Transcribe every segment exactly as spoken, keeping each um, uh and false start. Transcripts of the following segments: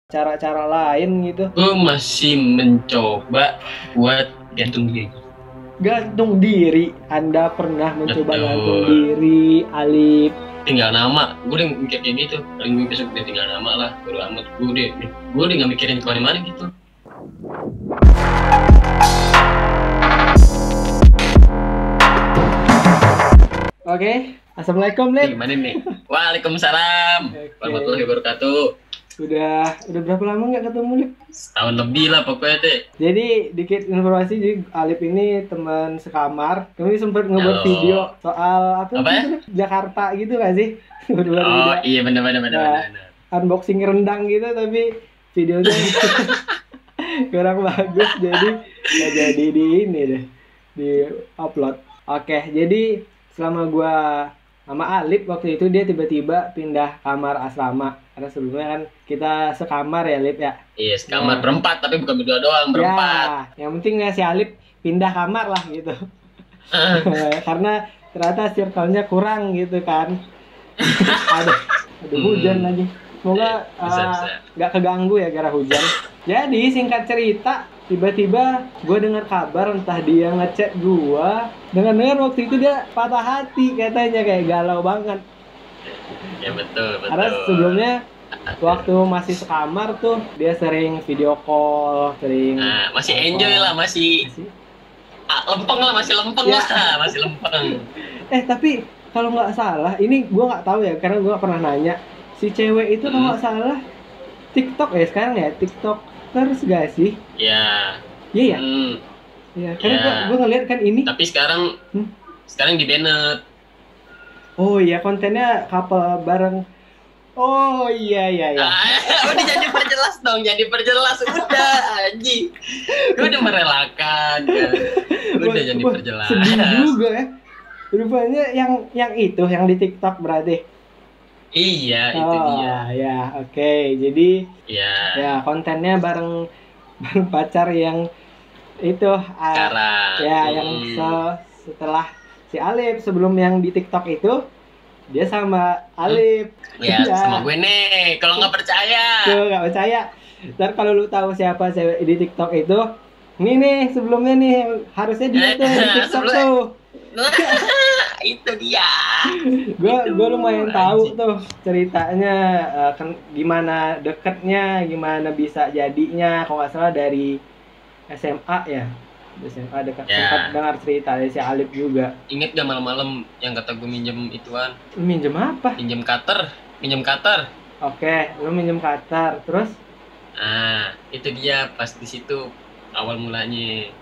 cara-cara lain gitu. Gue masih mencoba buat gantung diri. Gantung diri, Anda pernah mencoba Betul. gantung diri, Alip? Tinggal nama, gue udah mikir kayak gitu. Paling gue besok udah tinggal nama lah, bodo amat. Gue udah, gue udah nggak mikirin kemana-mana gitu. Oke, assalamualaikum Lip. Gimana nih? Waalaikumsalam. Oke. Warahmatullahi wabarakatuh. Udah, udah berapa lama nggak ketemu Lip? Setahun lebih lah pokoknya deh. Jadi dikit informasi, jadi Alip ini teman sekamar. Kami sempat ngebuat Halo. video soal apa, Apa ya? gitu, Lip? Jakarta gitu nggak sih? Buat Oh video iya benar-benar Nah. benar-benar. unboxing rendang gitu, tapi videonya kurang bagus, jadi nggak jadi di ini deh, di upload. Oke, jadi selama gua sama Alip waktu itu, dia tiba-tiba pindah kamar asrama. Karena sebelumnya kan kita sekamar ya, Lip ya. Iya, sekamar Nah. berempat tapi bukan berdua doang, berempat. Ya, yang penting ya si Alip pindah kamar lah gitu. Karena ternyata circle-nya kurang gitu kan. ada ada Hmm. hujan lagi. Semoga Bisa, uh, bisa. nggak keganggu ya gara hujan. Jadi singkat cerita, tiba-tiba gue dengar kabar entah dia ngechat gue. Dengar-dengar waktu itu dia patah hati katanya, kayak galau banget. Ya betul, betul. Karena sebelumnya waktu masih sekamar tuh dia sering video call, sering Nah, masih enjoy lah, masih Masih- ah, lempeng lah, masih lempeng Ya. lah, masih lempeng. Eh tapi kalau nggak salah, ini gue nggak tahu ya karena gue nggak pernah nanya. Si cewek itu kalau Hmm. nggak salah TikTok ya sekarang ya, TikTokers gak sih? Ya. Iya ya. Hmm, Iya. Karena Ya. gue gue ngeliat kan ini. tapi sekarang Hmm. sekarang di Bennett. Oh iya, kontennya couple bareng. Oh iya iya iya. Ah, udah jadi perjelas dong, jadi perjelas udah anjing. Gue udah merelakan kan. Udah jadi Wah, perjelas. sedih juga ya. Rupanya yang yang itu yang di TikTok berarti. Iya, itu Oh dia. ya, oke. Jadi Iya. ya kontennya bareng bareng pacar yang itu ah, Sekarang. ya yang Hmm. se- setelah si Alip. Sebelum yang di TikTok itu dia sama Alip. Ya, Iya. sama gue nih. Kalau nggak percaya. Tuh nggak percaya. Ntar kalau lu tahu siapa cewek di TikTok itu, ini nih sebelumnya nih harusnya dia tuh di TikTok Sebelum- tuh. Itu dia. Gue Itu, gue lumayan tahu anjing. tuh ceritanya, eh, kan gimana deketnya, gimana bisa jadinya. Kalau nggak salah dari S M A ya, S M A dekat. Ya. Sempat dengar cerita dari si Alip juga. Ingat gak malam-malam yang kata gue minjem ituan, Lu minjem apa? minjem cutter, minjem cutter. Oke, lu minjem cutter, terus? Ah, itu dia pas di situ awal mulanya.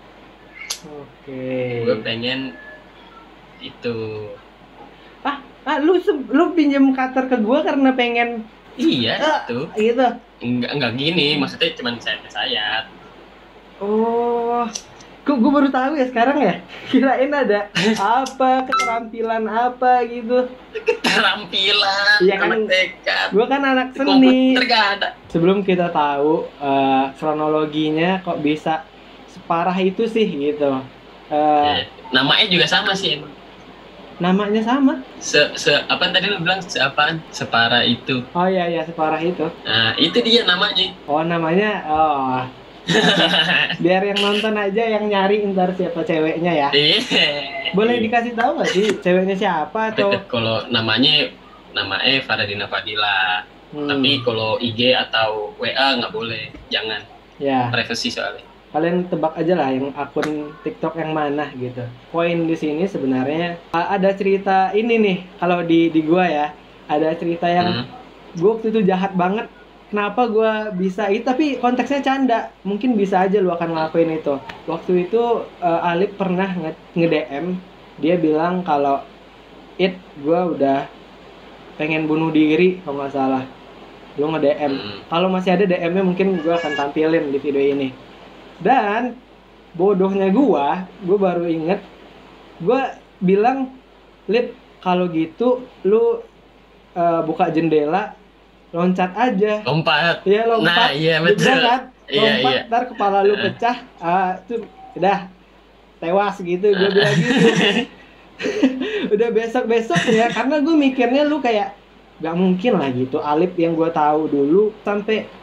Oke. Gue pengen itu. Ah, lu se- lu pinjem cutter ke gua karena pengen Iya, Ah. itu. gitu. Enggak enggak gini, maksudnya cuma sayat-sayat. Oh, kok gue baru tahu ya sekarang ya? Kirain ada apa, keterampilan apa gitu. Keterampilan, Iya kan, anak tekad. Gue kan anak Di seni. komputer gak ada. Sebelum kita tahu eh, kronologinya kok bisa separah itu sih gitu. Eh, Eh, namanya juga sama sih emang. namanya sama. Se, se apa tadi lu bilang se apaan? Separa itu. Oh iya iya, separah itu. Nah, itu dia namanya. Oh namanya, oh. Biar yang nonton aja yang nyari ntar siapa ceweknya ya. Iya. Boleh dikasih tahu nggak sih ceweknya siapa atau? Deket, kalau namanya nama E Faradina Fadila. Hmm, Tapi kalau I G atau W A nggak boleh, jangan, ya. privacy soalnya. Kalian tebak aja lah yang akun TikTok yang mana gitu. Poin di sini sebenarnya a- ada cerita ini nih. Kalau di di gua ya, ada cerita yang Hmm. gua waktu itu jahat banget. Kenapa gua bisa itu? Tapi konteksnya canda. Mungkin bisa aja lu akan ngelakuin itu. Waktu itu eh, Alip pernah nge-D M, dia bilang kalau it gua udah pengen bunuh diri kalau nggak salah. Lu nge-D M. Hmm. Kalau masih ada D M-nya mungkin gua akan tampilin di video ini. Dan bodohnya gua, gua baru inget, gua bilang, Lip, kalau gitu lu eh, buka jendela, loncat aja. Lompat. Ya lompat. Nah, iya Gitu betul. kan? Iya, Lompat, iya. ntar kepala lu Eh. pecah, ah tuh udah tewas gitu, gua bilang gitu. Udah besok-besok ya, karena gue mikirnya lu kayak gak mungkin lah gitu Alip yang gue tahu dulu sampai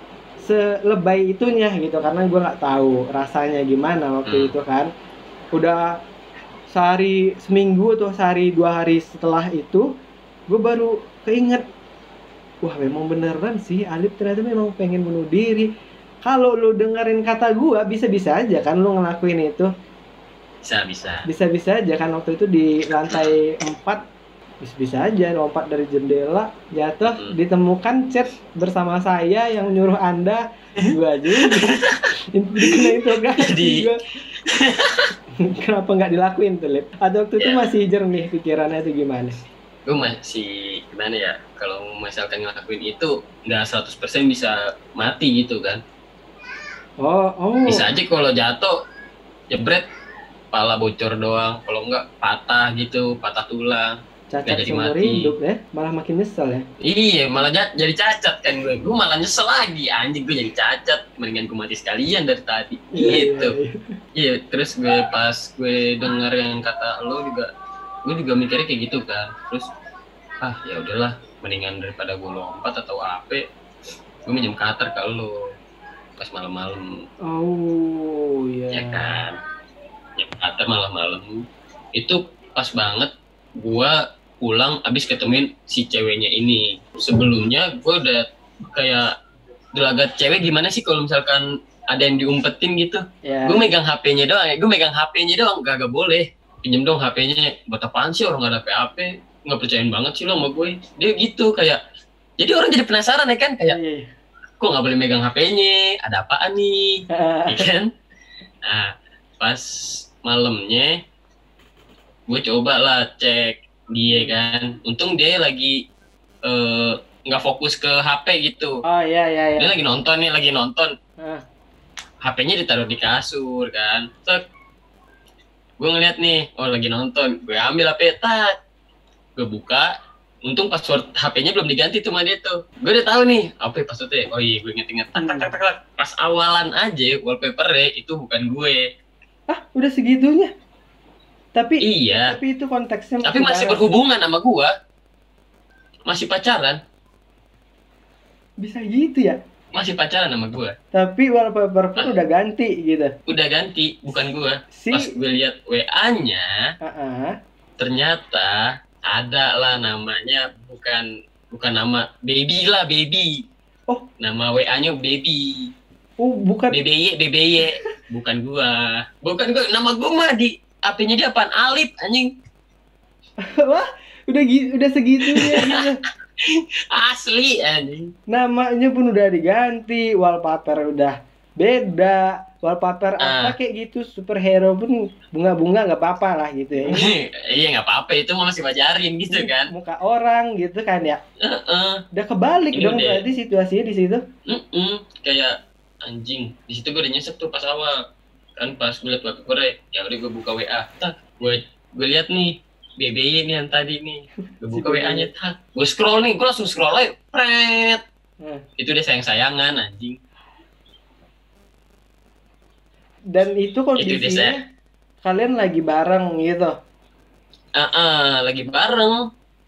selebay itunya gitu, karena gue nggak tahu rasanya gimana waktu Hmm. itu kan. Udah sehari seminggu atau sehari dua hari setelah itu gue baru keinget, wah memang beneran sih Alif ternyata memang pengen bunuh diri. Kalau lu dengerin kata gue, bisa-bisa aja kan lu ngelakuin itu. Bisa bisa. Bisa-bisa aja kan waktu itu di lantai empat, bisa-bisa aja lompat dari jendela, jatuh, Mm-mm. ditemukan chat bersama saya yang nyuruh anda, gua juga dikena interogasi Jadi- gua. Kenapa nggak dilakuin tuh, Lip? Atau waktu itu Ya. masih jernih pikirannya tuh gimana? Gue masih gimana ya, kalau misalkan ngelakuin itu nggak seratus persen bisa mati gitu kan. Oh, oh. Bisa aja kalau jatuh jebret kepala bocor doang, kalau enggak patah gitu, patah tulang. Cacat nggak jadi seumur mati. hidup ya, malah makin nyesel ya. Iya, malah ja- jadi cacat kan gue. Gue malah nyesel lagi, anjing gue jadi cacat. Mendingan gue mati sekalian dari tadi. Iya, Gitu. iya, iya. Iya, terus gue pas gue denger yang kata lo juga, gue juga mikirnya kayak gitu kan. Terus ah ya udahlah, mendingan daripada gue lompat atau apa, gue minjem cutter ke lo pas malam-malam, Oh, iya. ya kan. Minjem cutter malam-malam. Itu pas banget gue pulang abis ketemuin si ceweknya ini. Sebelumnya gue udah kayak gelagat cewek gimana sih kalau misalkan ada yang diumpetin gitu. Ya. Gue megang H P-nya doang ya, gue megang H P-nya doang, gak, gak boleh. Pinjem dong H P-nya, buat apaan sih orang gak ada H P? Nggak percayain banget sih lo sama gue. Dia gitu kayak, jadi orang jadi penasaran ya kan, kayak, Iya, iya. kok nggak boleh megang H P-nya, ada apaan nih, Ah, ya kan? Nah, pas malamnya, gue coba lah cek dia kan. Untung dia lagi eh, nggak fokus ke H P gitu. Oh, iya, iya, iya. Dia lagi nonton nih, lagi nonton. Ah. H P-nya ditaruh di kasur kan. Tek. Gue ngeliat nih, oh lagi nonton. Gue ambil H P, tak. Gue buka. Untung password H P-nya belum diganti tuh sama dia tuh. Gue udah tahu nih, apa ya passwordnya? Oh iya, gue inget-inget. Tak, tak, tak, tak, tak. Pas awalan aja, wallpaper-nya itu bukan gue. Ah, udah segitunya. Tapi Iya. tapi itu konteksnya Tapi masih bareng. berhubungan sama gue. Masih pacaran. Bisa gitu ya. Masih pacaran sama gue. Tapi wallpaper pun udah ganti gitu. Udah ganti, bukan gue. Si Pas gue lihat W A-nya, Heeh. ternyata ada lah namanya, bukan bukan nama baby lah, baby. Oh. Nama W A-nya baby. Oh, bukan. B B Y, B B Y. Bukan gua. Bukan gua, nama gua mah di H P-nya dia apaan? Alif anjing. Wah, udah gi- udah segitunya gitu. Asli anjing. Namanya pun udah diganti, wallpaper udah beda. Wallpaper Ah. apa kayak gitu, superhero pun bunga-bunga nggak apa-apa lah gitu ya. Iya nggak apa-apa, itu mah masih wajarin gitu kan. Muka orang gitu kan ya. Heeh. Udah kebalik Ini dong udah- berarti situasinya di situ. Mm-mm. Kayak anjing. Di situ gua udah nyesek tuh pas awal. Kan pas gue liat wallpaper, ya udah gua buka W A. Tak, gue gue lihat nih B B Y nih yang tadi nih. Gue buka Si B B Y. W A-nya, tak. Gue scroll nih, gue langsung scroll aja. Pret. Nah, Itu dia sayang-sayangan anjing. dan itu Itu dia kondisinya saya. kalian lagi bareng gitu. Ah, ah, lagi bareng.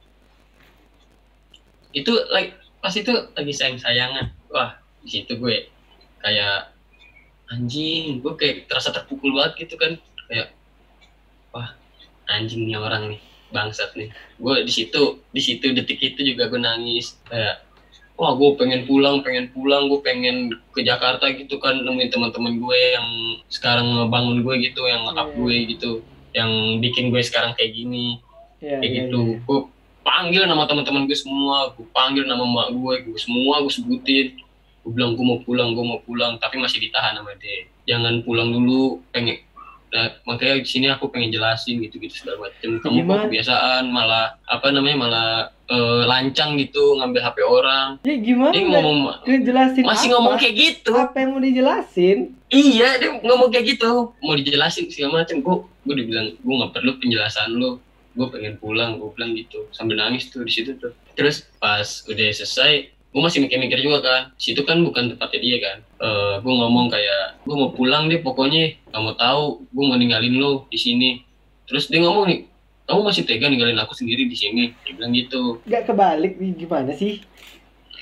Itu lagi pas itu lagi sayang-sayangan. Wah, di situ gue kayak anjing, gue kayak terasa terpukul banget gitu kan. Kayak wah, anjing nih orang nih, bangsat nih. Gue di situ, di situ detik itu juga gue nangis kayak wah, gue pengen pulang, pengen pulang, gue pengen ke Jakarta gitu kan, nemuin teman-teman gue yang sekarang ngebangun gue gitu, yang nge-up Iya. gue gitu, yang bikin gue sekarang kayak gini. Ya, Kayak ya, gitu, ya. gue panggil nama teman-teman gue semua, gue panggil nama mak gue, gue semua gue sebutin, gue bilang gue mau pulang, gue mau pulang, tapi masih ditahan sama dia. Jangan pulang dulu, pengen. Nah, makanya di sini aku pengen jelasin gitu-gitu segala macam. Kamu Gimana? kok kebiasaan malah apa namanya malah eh, lancang gitu ngambil H P orang. Ya gimana? Dia ngomong Ngejelasin masih apa? ngomong kayak gitu. Apa yang mau dijelasin? Iya, dia ngomong kayak gitu. Mau dijelasin segala macam. Gue gue dibilang gue nggak perlu penjelasan lo. Gue pengen pulang, gue bilang gitu. Sambil nangis tuh di situ tuh. Terus pas udah selesai, gue masih mikir-mikir juga kan. Situ kan bukan tempatnya dia kan. Eh, gue ngomong kayak gue mau pulang deh pokoknya. Kamu tahu, gue mau ninggalin lo di sini. Terus dia ngomong nih, kamu masih tega ninggalin aku sendiri di sini? Dia bilang gitu. Gak kebalik nih, gimana sih?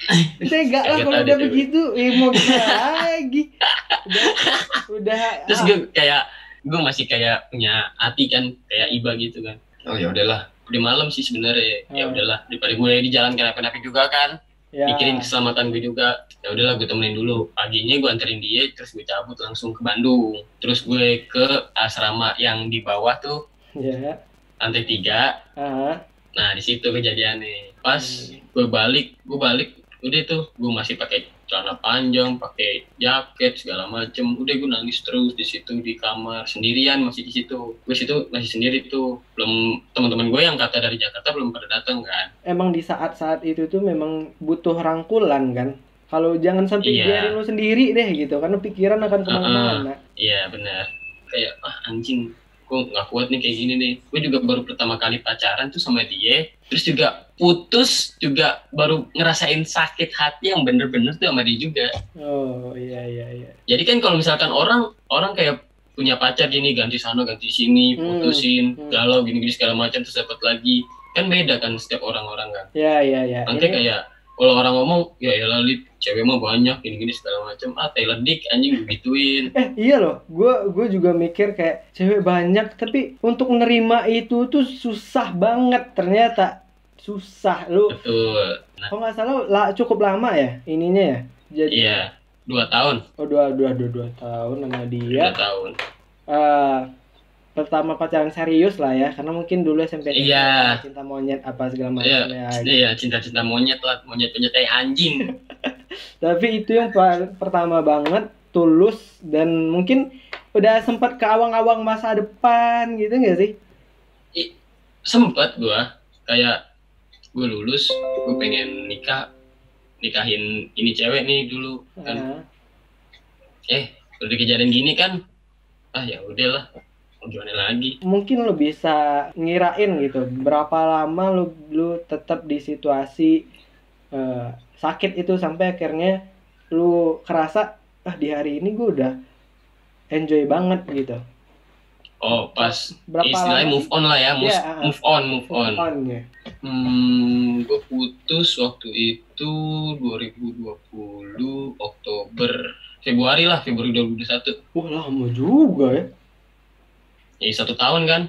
Tega lah Kaget kalau ada udah cewek. begitu, eh, mau gimana lagi? Udah, udah. Terus ah, gue kayak gue masih kayak punya hati kan, kayak iba gitu kan. Oh ya udahlah, udah malam sih sebenarnya. Ya Hmm. udahlah, daripada gue di jalan kenapa-napa juga kan. ya. Mikirin keselamatan gue juga. Ya udahlah, gue temenin dulu. Paginya gue anterin dia, terus gue cabut langsung ke Bandung. Terus gue ke asrama yang di bawah tuh, Ya. lantai tiga. Ah. Nah di situ kejadiannya. Pas Hmm. gue balik, gue balik, udah tuh gue masih pakai celana panjang, pakai jaket segala macem. Udah gue nangis terus di situ di kamar sendirian, masih di situ. Gue situ masih sendiri tuh. Belum teman-teman gue yang kata dari Jakarta belum pada datang kan. Emang di saat-saat itu tuh memang butuh rangkulan kan. Kalau jangan sampai Iya. biarin lu sendiri deh gitu, karena pikiran akan kemana-mana. Iya benar. Kayak ah anjing, gue nggak kuat nih kayak gini nih. Gue juga baru pertama kali pacaran tuh sama dia. Terus juga putus juga baru ngerasain sakit hati yang bener-bener tuh sama dia juga. Oh iya iya iya. Jadi kan kalau misalkan orang orang kayak punya pacar gini ganti sana ganti sini Hmm, putusin hmm. galau gini-gini segala macam terus dapat lagi kan beda kan setiap orang-orang kan. Ya ya ya. Nanti Ini kayak kalau orang ngomong ya ya Lid cewek mah banyak gini-gini segala macam ah Taylor Dick anjing begituin. eh iya loh, gue gue juga mikir kayak cewek banyak, tapi untuk nerima itu tuh susah banget ternyata. Susah lu. Betul. Nah, Kalau nggak salah lah, cukup lama ya ininya ya. Jadi iya dua tahun oh dua dua dua dua tahun sama dua dia. tahun. Eh, pertama pacaran serius lah ya, karena mungkin dulu S M P Iya. cinta monyet apa segala Iya, macam ya. iya cinta-cinta monyet lah, monyet-monyet kayak anjing. Tapi itu yang pa- pertama banget, tulus, dan mungkin udah sempat ke awang-awang masa depan gitu nggak sih? I, sempet gua kayak gue lulus, gue pengen nikah, nikahin ini cewek nih dulu kan. Ah, Eh, udah kejadian gini kan, ah ya udahlah, mau gimana lagi? mungkin lu bisa ngirain gitu berapa lama lu lu tetap di situasi eh, sakit itu sampai akhirnya lu kerasa ah di hari ini gue udah enjoy banget gitu. Oh, pas Berapa istilahnya lama move on lah ya, move, Iya, ah. move on, move on. on-nya? Hmm, gue putus waktu itu dua ribu dua puluh Oktober, Februari lah, Februari dua ribu dua puluh satu. Wah lama juga ya. Jadi satu tahun kan?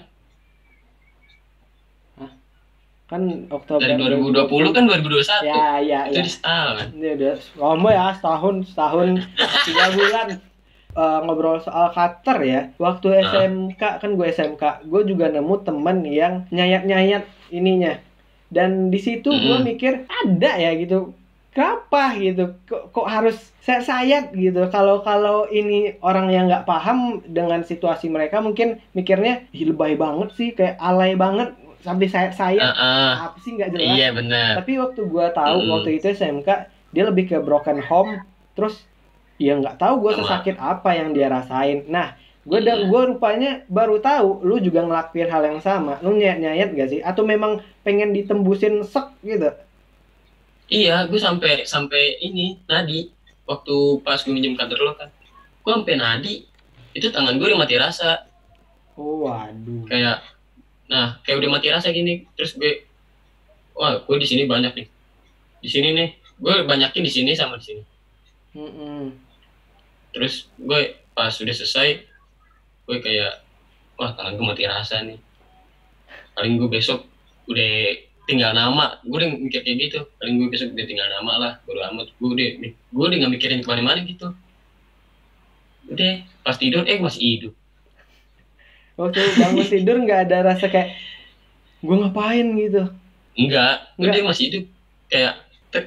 Kan Oktober Dari dua ribu dua puluh kan dua ribu dua puluh satu. ya ya Itu ya. di setahun. Ini udah lama ya, setahun setahun tiga bulan. Eh, ngobrol soal cutter ya, waktu S M K kan gue S M K, gue juga nemu temen yang nyayat-nyayat ininya, dan di situ gue Mm. mikir ada ya gitu, kenapa gitu, kok, kok harus sayat-sayat gitu. Kalau kalau ini orang yang nggak paham dengan situasi mereka mungkin mikirnya ih lebay banget sih, kayak alay banget sampai sayat-sayat, Uh-uh. apa sih nggak jelas. Iya benar. Tapi waktu gue tahu Mm. waktu itu S M K dia lebih ke broken home, terus ya nggak tahu gue Sama. sesakit apa yang dia rasain. Nah, gue dan Mm. gue rupanya baru tahu lu juga ngelakuin hal yang sama. Lu nyayat-nyayat gak sih? Atau memang pengen ditembusin sek gitu? Iya, gue sampai sampai ini nadi waktu pas gue minjem kantor lo kan, gue sampai nadi itu tangan gue udah mati rasa Oh, waduh. kayak, nah kayak udah mati rasa gini. Terus gue, wah gue di sini banyak nih, di sini nih, gue banyakin di sini sama di sini. Mm-mm. Terus gue pas sudah selesai, gue kayak, wah tangan gue mati rasa nih. Paling gue besok udah tinggal nama, gue udah mikir kayak gitu. Paling gue besok udah tinggal nama lah, bodo amat. Gue udah, gue udah nggak mikirin kemana-mana gitu. Udah, pas tidur, eh masih hidup. Waktu bangun tidur nggak ada rasa kayak gue ngapain gitu? Enggak, Enggak. udah masih hidup. Kayak, tek.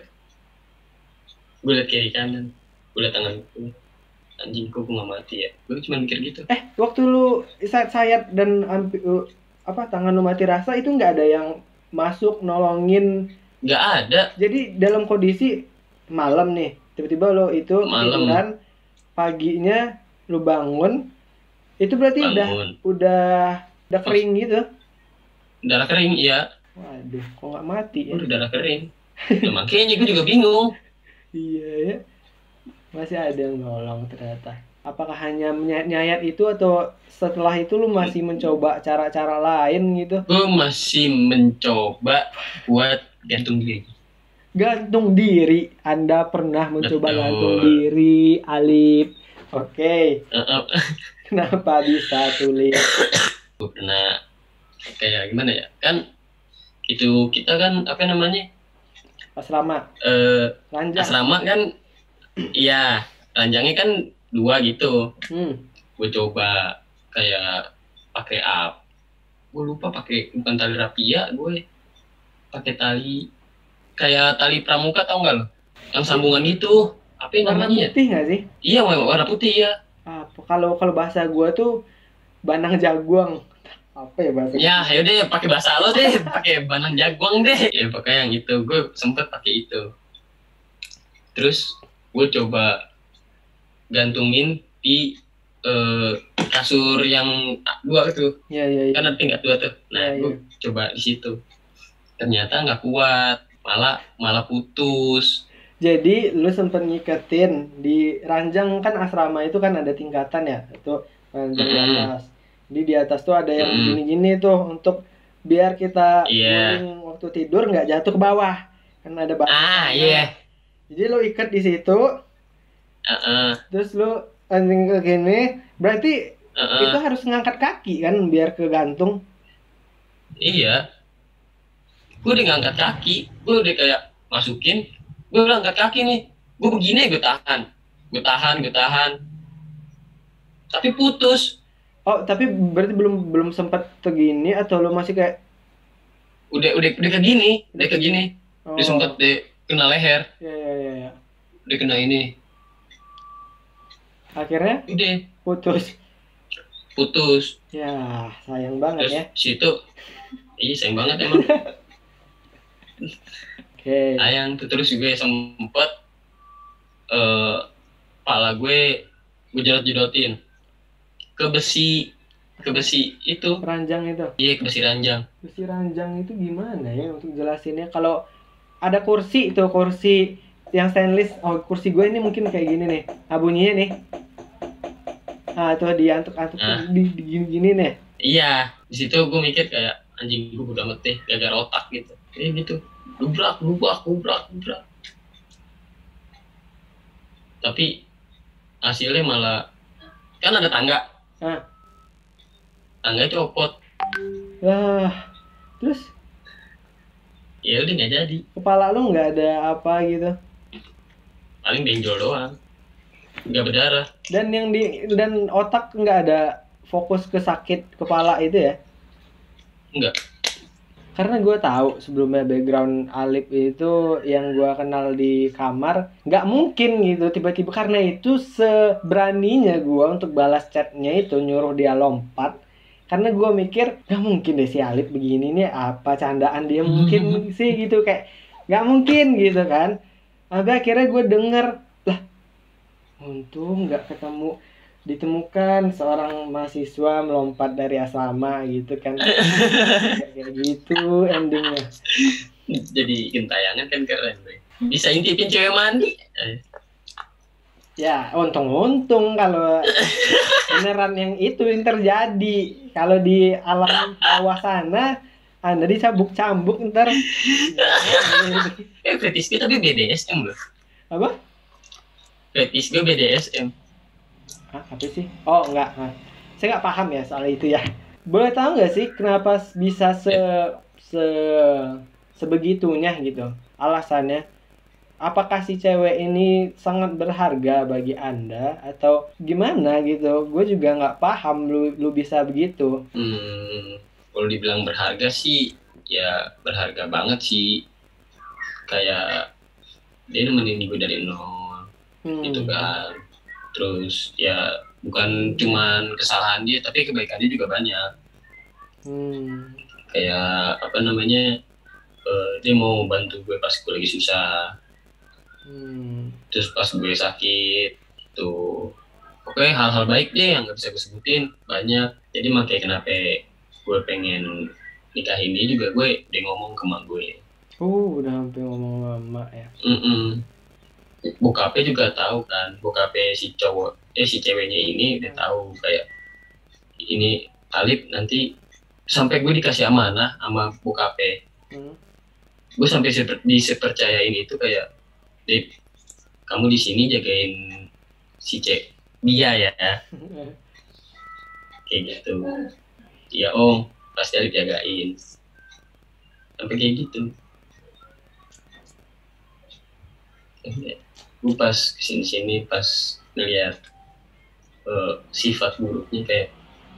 Gue liat kiri kanan, gue liat tangan gue. Anjing, kok gue nggak mati ya? Gue cuma mikir gitu. Eh, waktu lu sayat-sayat dan ampi, uh, apa tangan lu mati rasa itu nggak ada yang masuk nolongin. Nggak ada. Jadi dalam kondisi malam nih, tiba-tiba lo itu Malam. ketiduran, paginya lu bangun, itu berarti udah Bangun. udah udah kering gitu. Darah kering, iya. Waduh, kok nggak mati ya? Udah darah kering. Nah, makanya gue juga bingung. Iya ya, masih ada yang nolong ternyata. Apakah hanya nyayat itu atau setelah itu lu masih mencoba cara-cara lain gitu? Gue masih mencoba buat gantung diri. gantung diri. Anda pernah mencoba Betul. gantung diri, Alif? Oke. Uh, uh, Kenapa bisa sulit? gue pernah kayak gimana ya? Kan itu kita kan apa namanya? Asrama. Eh, Ranjang. asrama kan, iya, ranjangnya kan dua gitu. Hmm. Gue coba kayak pakai apa? Gue lupa pakai bukan tali rapia, gue pakai tali kayak tali pramuka, tau nggak lo? Yang sambungan itu apa yang Warna namanya? putih nggak sih? Iya, warna putih ya. Apa? Kalau kalau bahasa gua tuh banang jaguang. Apa ya bahasa? Ya, ayo deh pakai bahasa lo deh, pakai banang jaguang deh. Ya pokoknya yang itu, gue sempet pakai itu. Terus gue coba gantungin di eh, kasur yang dua tuh. Iya iya iya. Kan ada tingkat dua tuh. Nah, Iya, gue iya. coba di situ. Ternyata nggak kuat, malah malah putus. Jadi lu sempet ngiketin di ranjang, kan asrama itu kan ada tingkatan ya, itu ranjang di Mm-mm. atas. Jadi di atas tuh ada yang Mm-mm. gini-gini tuh untuk biar kita Iya. guling waktu tidur nggak jatuh ke bawah. Kan ada batu. Ah, iya. Jadi lu ikat di situ, Uh-uh. terus lu landing ke gini, berarti Uh-uh. itu harus ngangkat kaki kan biar kegantung. Iya. Gue udah ngangkat kaki, gue udah kayak masukin, gue udah angkat kaki nih, gue begini gue tahan, gue tahan, gue tahan, tapi putus. Oh, tapi berarti belum belum sempat tegini atau lu masih kayak Udah udah udah ke gini, udah ke gini, oh. udah sempet deh kena leher, Ya ya ya ya. udah kena ini, Akhirnya udah putus. putus. Ya, sayang banget Terus ya. situ, iya sayang banget emang. Oke. Sayang tuh. Terus gue sempet eh pala gue gue jedot-jedotin ke besi, ke besi itu. Ranjang itu. Iya, ke besi ranjang. Besi ranjang itu gimana ya untuk jelasinnya? Kalau ada kursi itu, kursi yang stainless. Oh, kursi gue ini mungkin kayak gini nih. Nah, bunyinya nih. Nah, itu diantuk-antuk Nah. di, di gini-gini nih. Iya, di situ gue mikir kayak anjing, gue udah amat deh, gara-gara otak gitu. Kayak gitu, lubrak, lubrak, lubrak, lubrak. Tapi hasilnya malah kan ada tangga, Nah, tangga copot. lah. Terus Ya udah nggak jadi, kepala lu nggak ada apa gitu. paling benjol doang, nggak berdarah. Dan yang di dan otak nggak ada fokus ke sakit kepala itu ya? Enggak. Karena gue tahu sebelumnya background Alif itu yang gue kenal di kamar, nggak mungkin gitu tiba-tiba, karena itu seberaninya gue untuk balas chatnya itu nyuruh dia lompat. Karena gue mikir nggak mungkin deh si Alif begini nih, apa candaan dia mungkin sih gitu, kayak nggak mungkin gitu kan. Sampai akhirnya gue denger, lah untung nggak ketemu, ditemukan seorang mahasiswa melompat dari asrama gitu kan. Kayak gitu endingnya. Jadi gentayangan kan keren deh. Bisa intipin cewek mandi. Eh, Ya untung-untung kalau beneran yang itu yang terjadi. Kalau di alam bawah sana Anda dicambuk-cambuk ntar. eh fetis gue tapi B D S M loh. Apa? Fetis gue B D S M. Hah, apa sih? Oh enggak, Hah. Saya nggak paham ya soal itu ya. Boleh tahu nggak sih kenapa bisa se se sebegitunya gitu alasannya? Apakah si cewek ini sangat berharga bagi Anda atau gimana gitu? Gue juga nggak paham lu lu bisa begitu. Hmm, kalau dibilang berharga sih, ya berharga banget sih. Kayak dia nemenin gue dari nol, Hmm. gitu kan. Terus ya bukan cuman kesalahan dia, tapi kebaikan dia juga banyak. Hmm. Kayak apa namanya, eh, dia mau bantu gue pas gue lagi susah. Hmm. Terus pas gue sakit tuh, oke, hal-hal baik deh yang nggak bisa gue sebutin banyak. Jadi makanya kenapa gue pengen nikahin dia juga, gue udah ngomong ke mak gue. Uh, udah hampir ngomong sama mak ya. Mm-mm. Bokapnya juga tahu kan, bokapnya si cowok, eh si ceweknya ini udah tahu kayak ini Alif nanti, sampai gue dikasih amanah sama bokapnya. Hmm. gue sampai seper, disepercayain itu kayak, Dip, kamu di sini jagain si cek dia ya, kayak gitu. Ya om, pasti Alif jagain, sampai kayak gitu. Gue pas kesini-sini pas ngeliat uh, sifat buruknya kayak,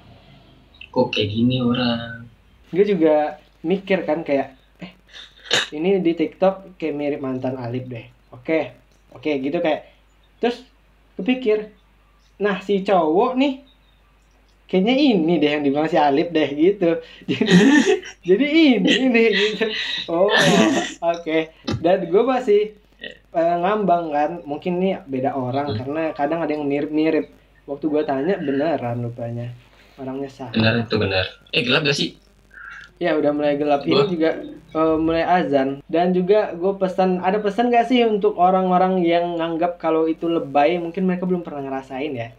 kok kayak gini orang. Gue juga mikir kan kayak, eh ini di TikTok kayak mirip mantan Alif deh. Oke, oke gitu kayak. Terus kepikir, nah si cowok nih kayaknya ini deh yang dibilang si Alif deh gitu. Jadi, jadi ini ini gitu. Oh, oke. Okay. Dan gue masih uh, ngambang kan, mungkin nih beda orang hmm. karena kadang ada yang mirip-mirip. Waktu gue tanya beneran rupanya orangnya sama. Benar itu benar. Eh gelap gak sih? Ya udah mulai gelap. Ini oh. juga uh, mulai azan. Dan juga gue pesan, ada pesan gak sih untuk orang-orang yang nganggap kalau itu lebay? Mungkin mereka belum pernah ngerasain ya.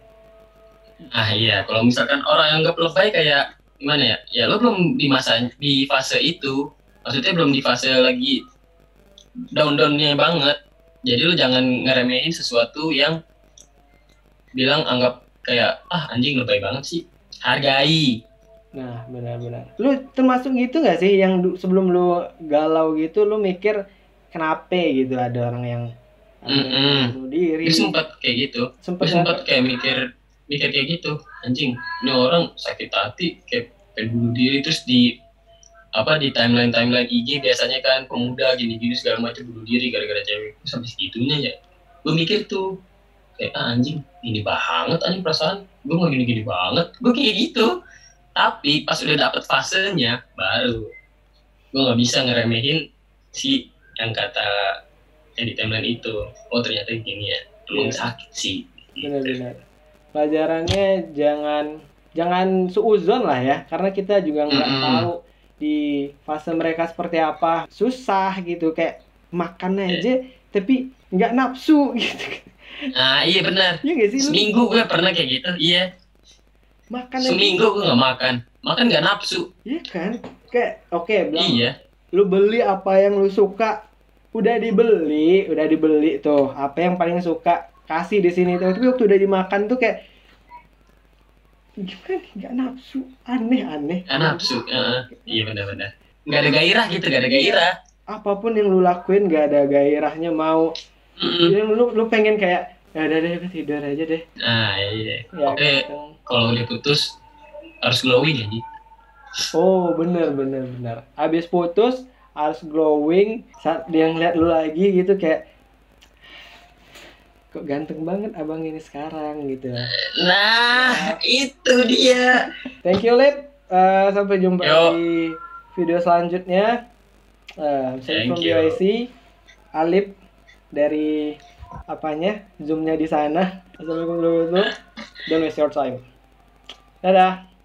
Ah iya, kalau misalkan orang yang nganggap lebay kayak gimana ya? Ya lo belum di masa di fase itu. Maksudnya belum di fase lagi down-downnya banget. Jadi lo jangan ngeremehin sesuatu yang bilang anggap kayak ah anjing lebay banget sih. Hargai. Nah, benar-benar. Lu termasuk gitu gak sih yang du- sebelum lu galau gitu lu mikir kenapa gitu ada orang yang bunuh diri. Dia sempat kayak gitu. Sempat sempat kayak mikir mikir kayak gitu. Anjing, ini orang sakit hati kayak pengen bunuh diri. Terus di apa di timeline timeline I G biasanya kan pemuda gini-gini segala macam bunuh diri gara-gara cewek. Terus habis segitunya ya. Gue mikir tuh kayak ah, anjing, ini banget anjing perasaan. Gue mau gini-gini banget. Gue kayak gitu. Tapi pas udah dapet fasenya baru gue nggak bisa ngeremehin si yang kata yang di timeline itu. Oh ternyata gini ya, emang yeah. sakit sih. Benar-benar. Pelajarannya jangan jangan suuzon lah ya, karena kita juga nggak mm-hmm. tahu di fase mereka seperti apa. Susah gitu kayak makan aja yeah. tapi nggak nafsu gitu. Ah iya benar. Iya gak sih? Seminggu gue pernah kayak gitu. Iya. Makan seminggu gue nggak makan, makan nggak nafsu. Iya kan, kayak oke okay, bilang, iya. Lu beli apa yang lu suka, udah dibeli, udah dibeli tuh, apa yang paling suka kasih di sini tuh. Tapi waktu udah dimakan tuh kayak gimana? Nggak nafsu, aneh-aneh. Nggak nafsu, uh, iya benar-benar. Nggak ada gairah gitu, nggak ada gairah. Apapun yang lu lakuin nggak ada gairahnya mau. Mm-hmm. Yang lu lu pengen kayak ya udah deh tidur aja deh. Nah iya. Ya, oke. Gitu. Kalau udah putus harus glowing ya Ji. Oh bener bener bener. Abis putus harus glowing. Saat dia ngeliat lu lagi gitu kayak kok ganteng banget abang ini sekarang gitu. Nah, nah. itu dia. Thank you Lip. Uh, sampai jumpa Yo. di video selanjutnya. Uh, saya from B I C. Alip dari apanya zoomnya di sana. Assalamualaikum warahmatullahi wabarakatuh. Don't waste your time. Dadah.